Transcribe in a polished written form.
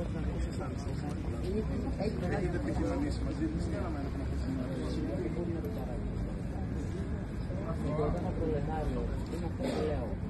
Πώς αισθάνεστε? Έχετε επικοινωνήσει μαζί της? Όταν ο προλετάριο είναι αυτό που λέω.